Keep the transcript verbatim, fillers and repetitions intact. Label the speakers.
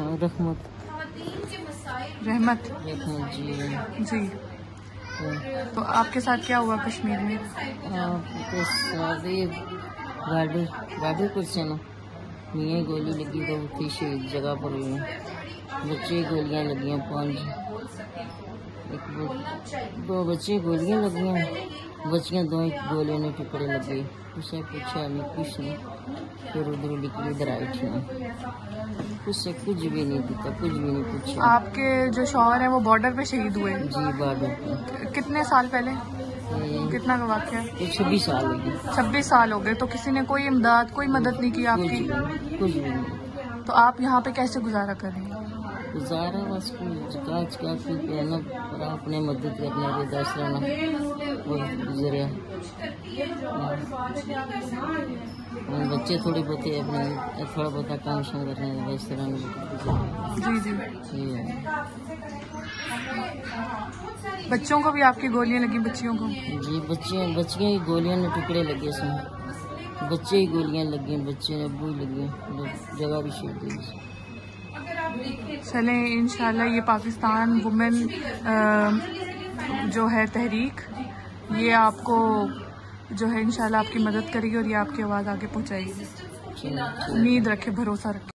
Speaker 1: रहमत
Speaker 2: रहमत
Speaker 1: रहमत जी
Speaker 2: जी। तो आपके साथ क्या हुआ कश्मीर में?
Speaker 1: आपके साथ ये गाड़ी गाड़ी कुछ है ना मियाँ गोली लगी तो उठी शहीद जगह पर हुई। बच्चे गोलियां लगी हैं पांच, एक दो बच्चे गोलियां लगी हैं, बच्चियां दो एक गोलियों ने टुकड़े लगे। उसे पूछा नहीं कुछ नहीं, फिर उधर निकली इधर आई थी, उससे कुछ भी नहीं दिखा, कुछ भी नहीं पूछा।
Speaker 2: आपके जो शौहर है वो बॉर्डर पे शहीद हुए?
Speaker 1: जी बॉर्डर पे।
Speaker 2: कितने साल पहले? कितना का वाक़या?
Speaker 1: छब्बीस साल हो गए।
Speaker 2: छब्बीस साल हो गए। तो किसी ने कोई इमदाद कोई मदद नहीं की आपकी?
Speaker 1: कुछ भी नहीं।
Speaker 2: तो आप यहाँ पे कैसे गुजारा कर रही हैं?
Speaker 1: गुजारा बस काज का पहना और अपने मदद करने के दस रहना वो गुजरिया। बच्चे थोड़ी बहुत अपने थोड़ा बहुत काम शाम करने के दस रहना।
Speaker 2: जी जी।
Speaker 1: ये
Speaker 2: बच्चों को भी आपकी गोलियां लगी? बच्चियों को?
Speaker 1: जी बच्चियाँ बच्चियाँ ही गोलियां ने टुकड़े लगे इसमें, बच्चे ही गोलियां लगी, बच्चे अबू ही लगे, जगह भी शहीद हुई।
Speaker 2: चलें इंशाल्लाह ये पाकिस्तान वुमेन जो है तहरीक, ये आपको जो है इंशाल्लाह आपकी मदद करेगी और ये आपकी आवाज़ आगे पहुंचाएगी। उम्मीद रखे, भरोसा रखे।